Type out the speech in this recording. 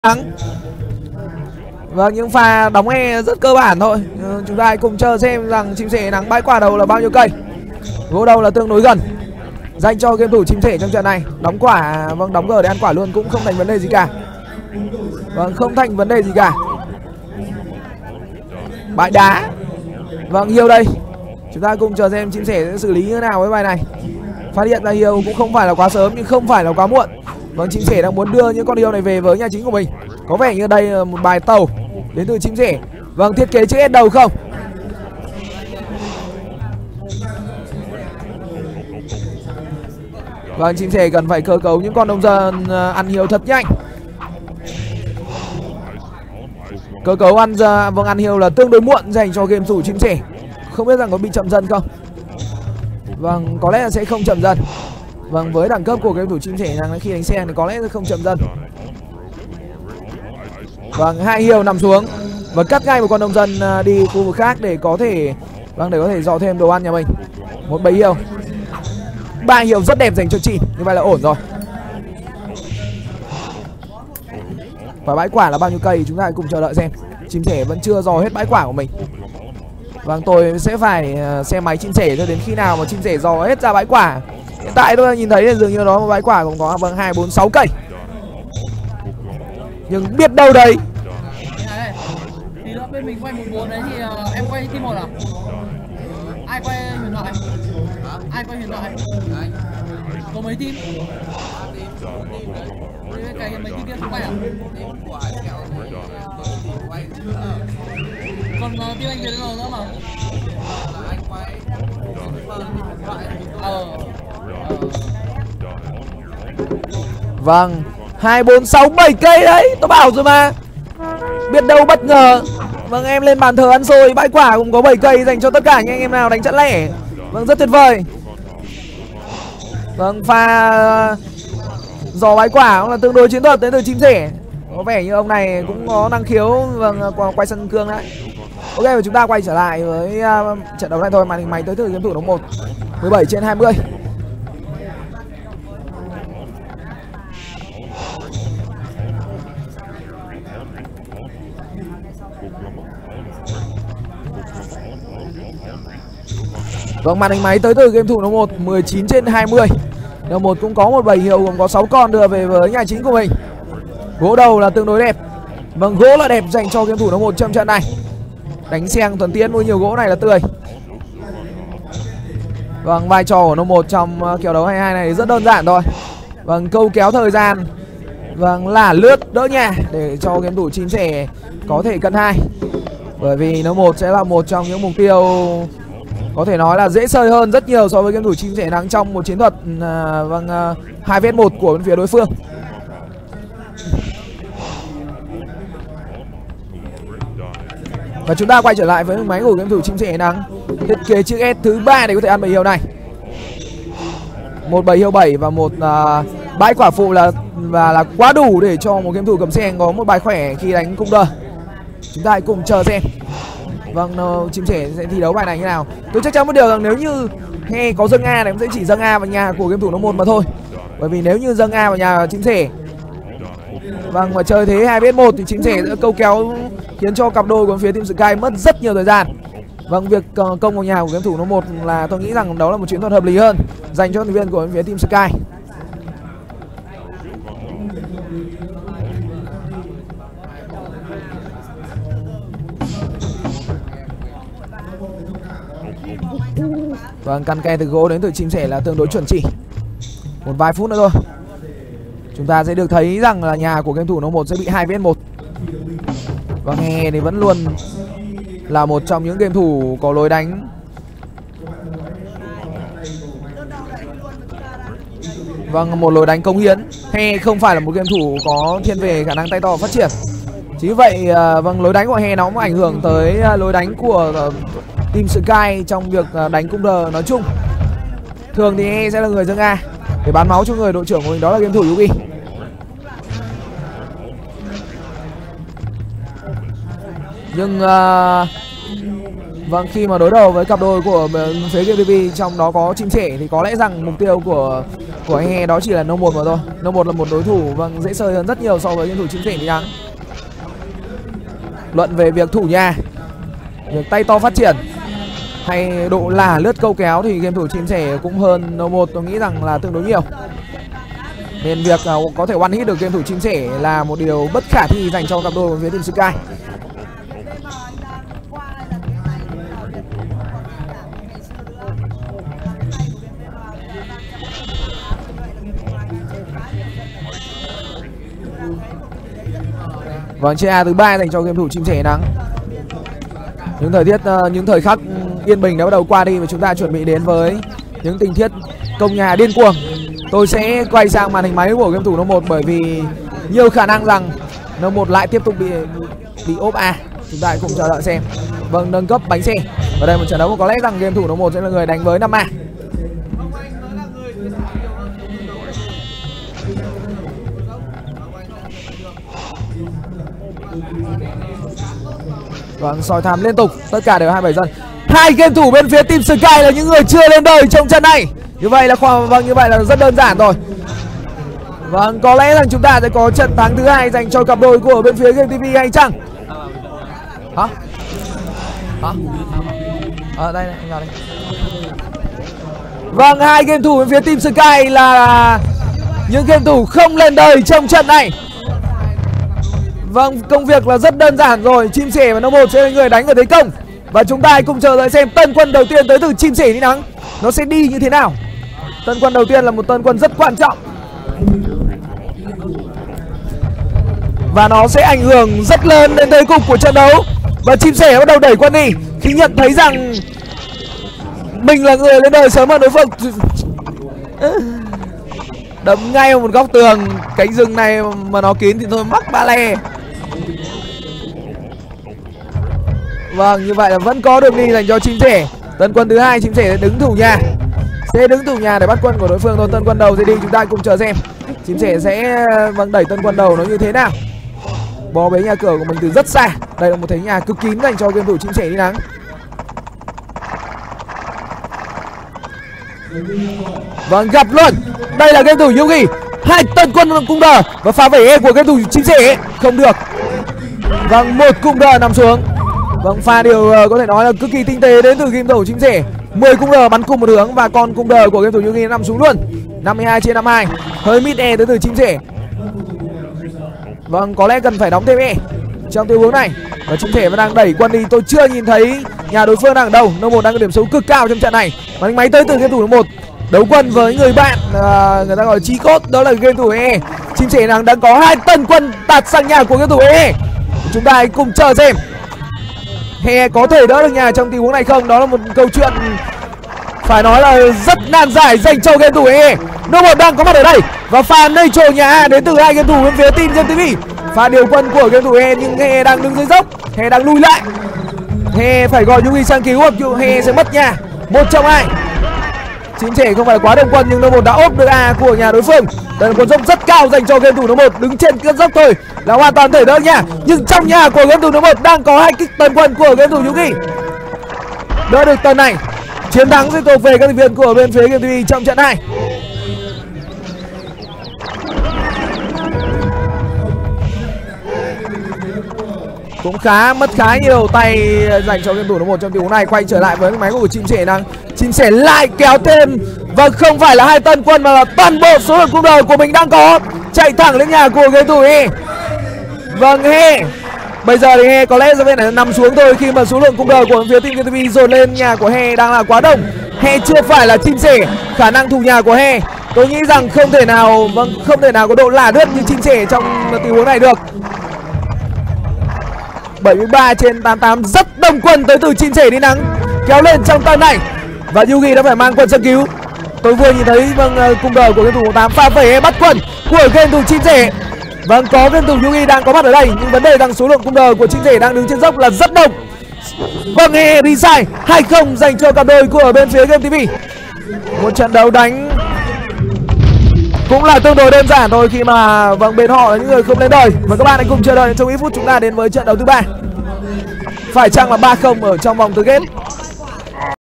thắng. Vâng, những pha đóng e rất cơ bản thôi. Chúng ta hãy cùng chờ xem rằng chim sẻ nắng bãi quả đầu là bao nhiêu cây. Gỗ đầu là tương đối gần dành cho game thủ chim sẻ trong trận này. Đóng quả, vâng, đóng gờ để ăn quả luôn cũng không thành vấn đề gì cả. Vâng, không thành vấn đề gì cả. Bãi đá. Vâng, Hiêu đây. Chúng ta cùng chờ xem chim sẻ sẽ xử lý như thế nào với bài này. Phát hiện ra Hiêu cũng không phải là quá sớm nhưng không phải là quá muộn. Vâng, chim sẻ đang muốn đưa những con Hiêu này về với nhà chính của mình. Có vẻ như đây là một bài tàu đến từ chim sẻ. Vâng, thiết kế chữ S đầu không? Vâng, chim sẻ cần phải cơ cấu những con nông dân ăn Hiêu thật nhanh. Cơ cấu ăn Hiêu là tương đối muộn dành cho game thủ chim sẻ. Không biết rằng có bị chậm dần không? Vâng, có lẽ là sẽ không chậm dần. Vâng, với đẳng cấp của game thủ chim sẻ rằng khi đánh sen thì có lẽ sẽ không chậm dần. Vâng, hai Hiêu nằm xuống và cắt ngay một con nông dân đi khu vực khác để có thể dò thêm đồ ăn nhà mình. Một bầy Hiêu. 3 Hiêu rất đẹp dành cho chị. Như vậy là ổn rồi. Và bãi quả là bao nhiêu cây chúng ta hãy cùng chờ đợi xem. Chim sẻ vẫn chưa dò hết bãi quả của mình. Vâng, tôi sẽ phải xem máy chim sẻ cho đến khi nào mà chim sẻ dò hết ra bãi quả. Hiện tại tôi nhìn thấy là dường như đó một bãi quả cũng có 2, 4, 6 cây. Nhưng biết đâu đấy. Tí nữa bên mình quay 14 đấy thì em quay team 1 à? Ai quay huyền thoại? Ai quay huyền thoại? Có mấy team? Cái mấy team kia không quay à? Còn team anh Việt nữa mà. Vâng, 2, 4, 6, 7 cây đấy. Tôi bảo rồi mà. Biết đâu bất ngờ. Vâng, em lên bàn thờ ăn xôi. Bãi quả cũng có 7 cây dành cho tất cả những anh em nào đánh trận lẻ. Vâng, rất tuyệt vời. Vâng, pha dò bãi quả cũng là tương đối chiến thuật đến từ chim sẻ. Có vẻ như ông này cũng có năng khiếu. Vâng, quay sân cương đấy. Ok, và chúng ta quay trở lại với trận đấu này thôi. Màn hình máy tới từ game thủ đấu 1 17/20. Vâng, màn hình máy tới từ game thủ đấu 1 19/20. Đấu 1 cũng có một bầy Hiêu gồm có 6 con đưa về với nhà chính của mình. Gỗ đầu là tương đối đẹp. Vâng, gỗ là đẹp dành cho game thủ đấu 1 trong trận này. Đánh xeng thuần tiễn với nhiều gỗ này là tươi. Vâng, vai trò của đấu 1 trong kiểu đấu 22 này rất đơn giản thôi. Vâng, câu kéo thời gian. Vâng, là lướt đỡ nhà để cho game thủ chim sẻ có thể cân 2. Bởi vì đấu 1 sẽ là một trong những mục tiêu có thể nói là dễ sơi hơn rất nhiều so với game thủ chim sẻ nắng trong một chiến thuật 2vs1 của bên phía đối phương. Và chúng ta quay trở lại với máy của game thủ chim sẻ nắng. Thiết kế chữ S thứ 3 để có thể ăn bầy Hiêu này. Một bầy Hiêu 7 và một bãi quả phụ là quá đủ để cho một game thủ cầm sen có một bài khỏe khi đánh cung đơ. Chúng ta hãy cùng chờ xem. Vâng, chim sẻ sẽ thi đấu bài này như nào. Tôi chắc chắn một điều rằng nếu như He có dâng A thì cũng sẽ chỉ dâng A vào nhà của game thủ đấu 1 mà thôi. Bởi vì nếu như dâng A vào nhà chim sẻ, vâng, mà chơi thế 2vs1 thì chim sẻ sẽ câu kéo khiến cho cặp đôi của phía team Sky mất rất nhiều thời gian. Vâng, việc công vào nhà của game thủ đấu 1 là tôi nghĩ rằng đó là một chiến thuật hợp lý hơn dành cho thành viên của phía team Sky. Vâng, căn ke từ gỗ đến từ chim sẻ là tương đối chuẩn chỉ. Một vài phút nữa thôi chúng ta sẽ được thấy rằng là nhà của game thủ đấu 1 sẽ bị 2vs1. Và He thì vẫn luôn là một trong những game thủ có lối đánh một lối đánh cống hiến. He không phải là một game thủ có thiên về khả năng tay to phát triển. Chính vậy lối đánh của He nó cũng ảnh hưởng tới lối đánh của team Sky trong việc đánh cung đờ nói chung. Thường thì He sẽ là người dâng A để bán máu cho người đội trưởng của mình, đó là game thủ Yugi. Nhưng vâng, khi mà đối đầu với cặp đôi của phía Game TV trong đó có chim sẻ thì có lẽ rằng mục tiêu của của He đó chỉ là No 1 mà thôi. No 1 là một đối thủ vâng dễ chơi hơn rất nhiều so với game thủ chim sẻ đi nắng. Luận về việc thủ nhà, việc tay to phát triển hay độ là lướt câu kéo thì game thủ chim sẻ cũng hơn No 1 tôi nghĩ rằng là tương đối nhiều. Nên việc có thể one hit được game thủ chim sẻ là một điều bất khả thi dành cho cặp đôi của phía team Sky. Vâng, chia A thứ 3 dành cho game thủ chim sẻ nắng. Những thời khắc yên bình đã bắt đầu qua đi và chúng ta chuẩn bị đến với những tình tiết công nhà điên cuồng. Tôi sẽ quay sang màn hình máy của game thủ No 1 bởi vì nhiều khả năng rằng No 1 lại tiếp tục bị ốp A. Chúng ta hãy cùng chờ đợi xem. Vâng, nâng cấp bánh xe. Ở đây một trận đấu có lẽ rằng game thủ No 1 sẽ là người đánh với 5A. Vâng, soi tham liên tục, tất cả đều 27 dân. Hai game thủ bên phía team Sky là những người chưa lên đời trong trận này. Như vậy là rất đơn giản rồi. Vâng, có lẽ rằng chúng ta sẽ có trận thắng thứ 2 dành cho cặp đôi của bên phía Game TV hay chăng? Hả? Đây này, anh vào đây. Vâng, hai game thủ bên phía team Sky là những game thủ không lên đời trong trận này. Vâng, công việc là rất đơn giản rồi. Chim sẻ và No 1 sẽ là người đánh ở thế công. Và chúng ta hãy cùng chờ đợi xem tân quân đầu tiên tới từ chim sẻ đi nắng nó sẽ đi như thế nào. Tân quân đầu tiên là một tân quân rất quan trọng và nó sẽ ảnh hưởng rất lớn đến thế cục của trận đấu. Và chim sẻ bắt đầu đẩy quân đi khi nhận thấy rằng mình là người lên đời sớm hơn đối phương. Đấm ngay vào một góc tường. Cánh rừng này mà nó kín thì thôi mắc ba le. Vâng, như vậy là vẫn có đường đi dành cho chim sẻ. Tân quân thứ 2 chim sẻ sẽ đứng thủ nhà. Để bắt quân của đối phương thôi. Tân quân đầu sẽ đi, chúng ta cùng chờ xem chim sẻ sẽ đẩy tân quân đầu nó như thế nào. Bó bế nhà cửa của mình từ rất xa. Đây là một thế nhà cực kín dành cho game thủ chim sẻ đi nắng. Vâng, gặp luôn. Đây là game thủ Yugi. Hai tân quân cung đờ và pha vẩy của game thủ chim sẻ không được. Vâng, một cung đờ nằm xuống. Vâng, pha điều có thể nói là cực kỳ tinh tế đến từ game thủ chim sẻ. 10 cung đờ bắn cùng một hướng và con cung đờ của game thủ Yugi nằm xuống luôn. 52/52. Hơi mid E tới từ chim sẻ. Vâng, có lẽ cần phải đóng thêm E trong tình huống này. Và chim sẻ vẫn đang đẩy quân đi. Tôi chưa nhìn thấy nhà đối phương đang ở đâu. No 1 đang có điểm số cực cao trong trận này. Bắn máy tới từ game thủ No 1. Đấu quân với người bạn người ta gọi là chí cốt, đó là game thủ E. Chim sẻ đang có 2 tân quân tạt sang nhà của game thủ E. Chúng ta hãy cùng chờ xem He có thể đỡ được nhà trong tình huống này không. Đó là một câu chuyện phải nói là rất nan giải dành cho game thủ E. No 1 đang có mặt ở đây và pha nitro nhà A đến từ hai game thủ bên phía team Game TV. Pha điều quân của game thủ E nhưng He đang đứng dưới dốc. He đang lùi lại. He phải gọi Yugi sang cứu hoặc He sẽ mất nhà. 1 trong 2. Chim sẻ không phải quá đông quân nhưng No 1 đã ốp được A của nhà đối phương. Đây là một dốc rất cao dành cho game thủ No 1. Đứng trên cơn dốc thôi là hoàn toàn thể đỡ nhà. Nhưng trong nhà của game thủ No 1 đang có 2 kích tấn quân của game thủ Yugi. Đỡ được tấn này. Chiến thắng sẽ thuộc về các thành viên của bên phía Game TV trong trận này. Cũng mất khá nhiều tay dành cho game thủ No 1 trong tình huống này. Quay trở lại với máy của chim sẻ đang. Chim sẻ lại kéo thêm và không phải là 2 tân quân mà là toàn bộ số lượng cung đờ của mình đang có. Chạy thẳng lên nhà của game thủ E. Vâng, He bây giờ thì He có lẽ sẽ phải nằm xuống thôi khi mà số lượng cung đờ của phía team Game TV dồn lên nhà của He đang là quá đông. He chưa phải là chim sẻ. Khả năng thủ nhà của He tôi nghĩ rằng không thể nào có độ lả lướt như chim sẻ trong tình huống này được. 73/88, rất đông quân tới từ chim sẻ đi nắng kéo lên trong tay này và Yugi đã phải mang quân sang cứu. Tôi vừa nhìn thấy cung đờ của game thủ 18 pha vẩy bắt quân của game thủ chim sẻ. Vâng, có game thủ Yugi đang có mặt ở đây nhưng vấn đề rằng số lượng cung đờ của chim sẻ đang đứng trên dốc là rất đông. Vâng, He đi sai 2-0 dành cho cặp đôi của bên phía Game TV. Một trận đấu đánh cũng là tương đối đơn giản thôi khi mà bên họ là những người không lên đời. Và các bạn hãy cùng chờ đợi trong ít phút chúng ta đến với trận đấu thứ 3. Phải chăng là 3-0 ở trong vòng tứ kết.